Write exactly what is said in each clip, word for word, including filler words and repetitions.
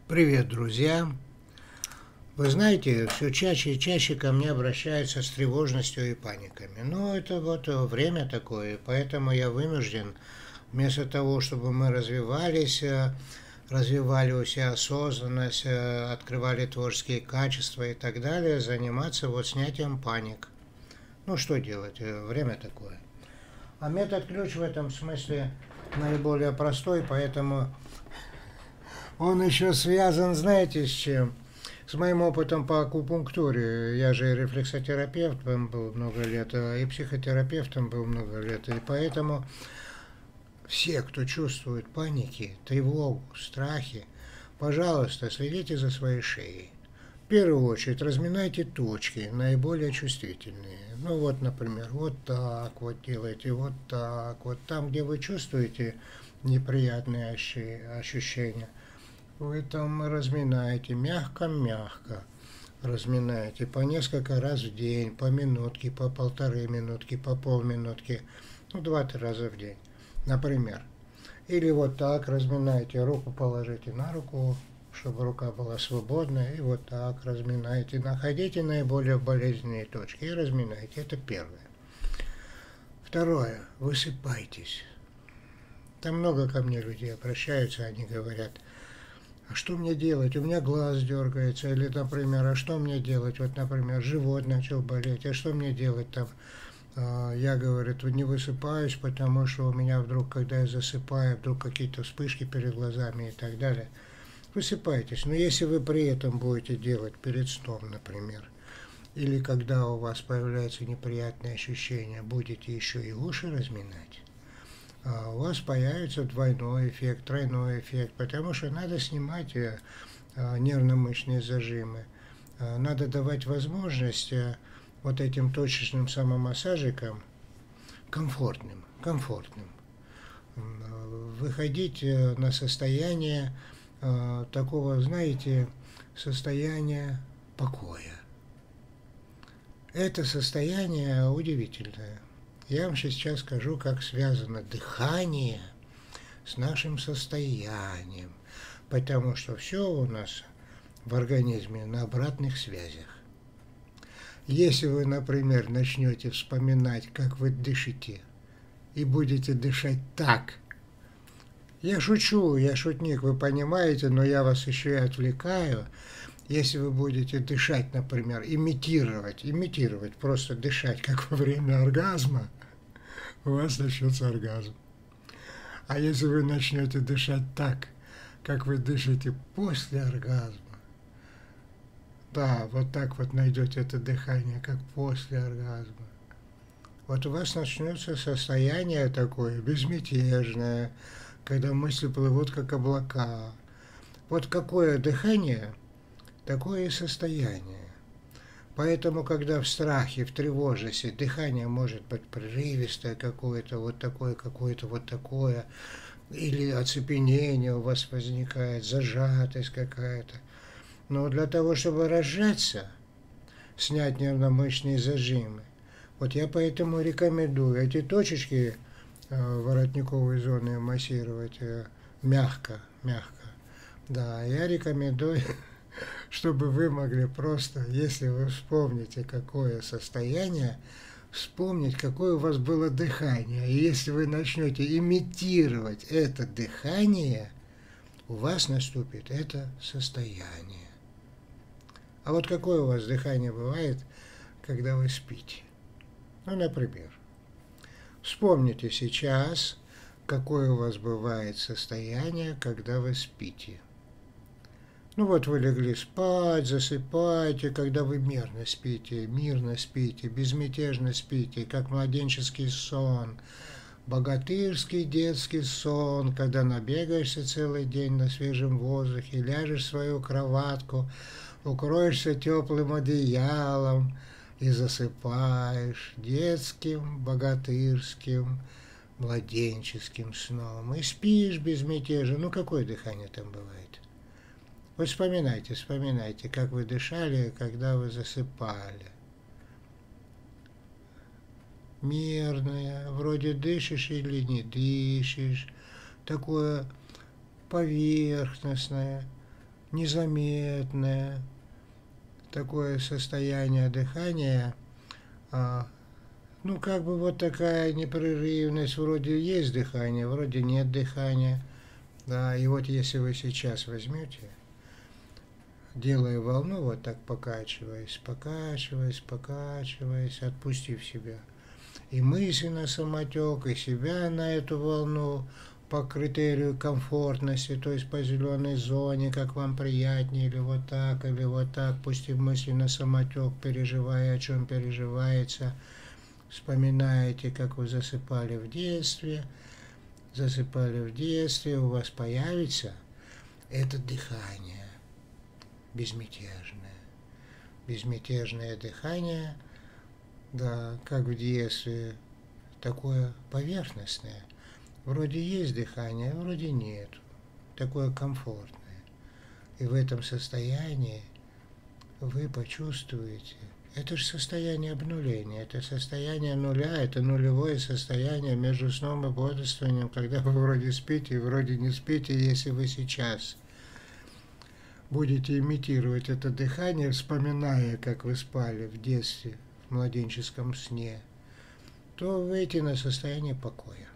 Привет, друзья! Вы знаете, все чаще и чаще ко мне обращаются с тревожностью и паниками. Ну, это вот э, время такое, поэтому я вынужден, вместо того, чтобы мы развивались, э, развивали у себя осознанность, э, открывали творческие качества и так далее, заниматься вот снятием паник. Ну, что делать? э, Время такое. А метод ключ в этом смысле наиболее простой, поэтому он еще связан, знаете, с чем? С моим опытом по акупунктуре. Я же рефлексотерапевтом был много лет, и психотерапевтом был много лет. И поэтому все, кто чувствует паники, тревогу, страхи, пожалуйста, следите за своей шеей. В первую очередь разминайте точки, наиболее чувствительные. Ну вот, например, вот так вот делайте, вот так вот. Там, где вы чувствуете неприятные ощущения, вы там разминаете мягко-мягко. Разминаете по несколько раз в день, по минутке, по полторы минутки, по полминутки, ну, два-три раза в день, например. Или вот так разминаете, руку положите на руку, чтобы рука была свободная, и вот так разминаете. Находите наиболее болезненные точки и разминайте. Это первое. Второе. Высыпайтесь. Там много ко мне людей обращаются, они говорят: а что мне делать? У меня глаз дергается. Или, например, а что мне делать? Вот, например, живот начал болеть. А что мне делать там? Я, говорит, не высыпаюсь, потому что у меня вдруг, когда я засыпаю, вдруг какие-то вспышки перед глазами и так далее. Высыпайтесь. Но если вы при этом будете делать перед сном, например, или когда у вас появляются неприятные ощущения, будете еще и уши разминать, у вас появится двойной эффект, тройной эффект, потому что надо снимать нервно-мышечные зажимы. Надо давать возможность вот этим точечным самомассажикам комфортным, комфортным выходить на состояние такого, знаете, состояния покоя. Это состояние удивительное. Я вам сейчас скажу, как связано дыхание с нашим состоянием, потому что все у нас в организме на обратных связях. Если вы, например, начнете вспоминать, как вы дышите, и будете дышать так, я шучу, я шутник, вы понимаете, но я вас еще и отвлекаю. Если вы будете дышать, например, имитировать, имитировать, просто дышать, как во время оргазма, у вас начнется оргазм. А если вы начнете дышать так, как вы дышите после оргазма, да, вот так вот найдете это дыхание, как после оргазма, вот у вас начнется состояние такое безмятежное, когда мысли плывут, как облака. Вот какое дыхание, такое и состояние. Поэтому, когда в страхе, в тревожности дыхание может быть прерывистое какое-то, вот такое, какое-то, вот такое, или оцепенение у вас возникает, зажатость какая-то. Но для того, чтобы разжаться, снять нервно-мышечные зажимы, вот я поэтому рекомендую эти точечки э, воротниковой зоны массировать э, мягко, мягко. Да, я рекомендую, чтобы вы могли просто, если вы вспомните, какое состояние, вспомнить, какое у вас было дыхание. И если вы начнете имитировать это дыхание, у вас наступит это состояние. А вот какое у вас дыхание бывает, когда вы спите? Ну, например, вспомните сейчас, какое у вас бывает состояние, когда вы спите. Ну вот вы легли спать, засыпаете, когда вы мирно спите, мирно спите, безмятежно спите, как младенческий сон, богатырский детский сон, когда набегаешься целый день на свежем воздухе, ляжешь в свою кроватку, укроешься теплым одеялом и засыпаешь детским, богатырским, младенческим сном. И спишь безмятежно. Ну, какое дыхание там бывает? Вот вспоминайте, вспоминайте, как вы дышали, когда вы засыпали. Мирное, вроде дышишь или не дышишь, такое поверхностное, незаметное, такое состояние дыхания, а, ну, как бы вот такая непрерывность, вроде есть дыхание, вроде нет дыхания. Да, и вот если вы сейчас возьмете, делая волну, вот так покачиваясь, покачиваясь, покачиваясь, отпустив себя, и мысленно самотек, и себя на эту волну по критерию комфортности, то есть по зеленой зоне, как вам приятнее, или вот так, или вот так, пустив мысленно самотек, переживая, о чем переживается, вспоминаете, как вы засыпали в детстве, засыпали в детстве, у вас появится это дыхание безмятежное, безмятежное дыхание, да, как в детстве, такое поверхностное. Вроде есть дыхание, вроде нет. Такое комфортное. И в этом состоянии вы почувствуете, это же состояние обнуления, это состояние нуля, это нулевое состояние между сном и бодрствованием, когда вы вроде спите и вроде не спите. Если вы сейчас будете имитировать это дыхание, вспоминая, как вы спали в детстве, в младенческом сне, то выйти на состояние покоя.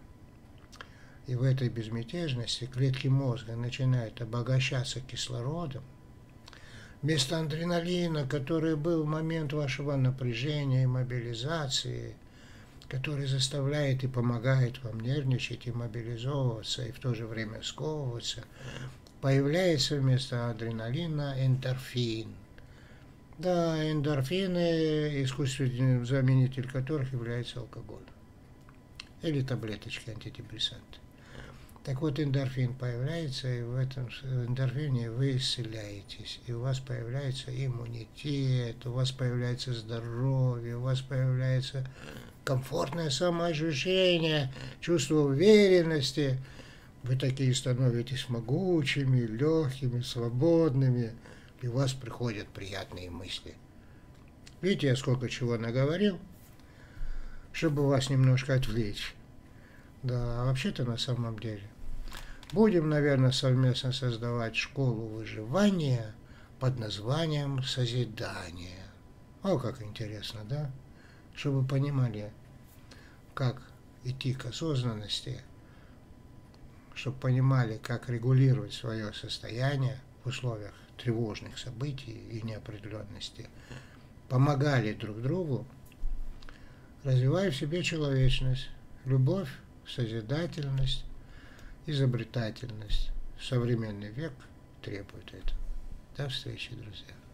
И в этой безмятежности клетки мозга начинают обогащаться кислородом. Вместо адреналина, который был в момент вашего напряжения и мобилизации, который заставляет и помогает вам нервничать и мобилизовываться, и в то же время сковываться, появляется вместо адреналина эндорфин. Да, эндорфины, искусственный заменитель которых является алкоголь. Или таблеточки антидепрессанты. Так вот, эндорфин появляется, и в этом эндорфине вы исцеляетесь, и у вас появляется иммунитет, у вас появляется здоровье, у вас появляется комфортное самоощущение, чувство уверенности. Вы такие становитесь могучими, легкими, свободными, и у вас приходят приятные мысли. Видите, я сколько чего наговорил, чтобы вас немножко отвлечь. Да, а вообще-то на самом деле будем, наверное, совместно создавать школу выживания под названием «Созидание». О, как интересно, да? Чтобы понимали, как идти к осознанности, чтобы понимали, как регулировать свое состояние в условиях тревожных событий и неопределенности, помогали друг другу, развивая в себе человечность, любовь, созидательность, изобретательность. Современный век требует этого. До встречи, друзья.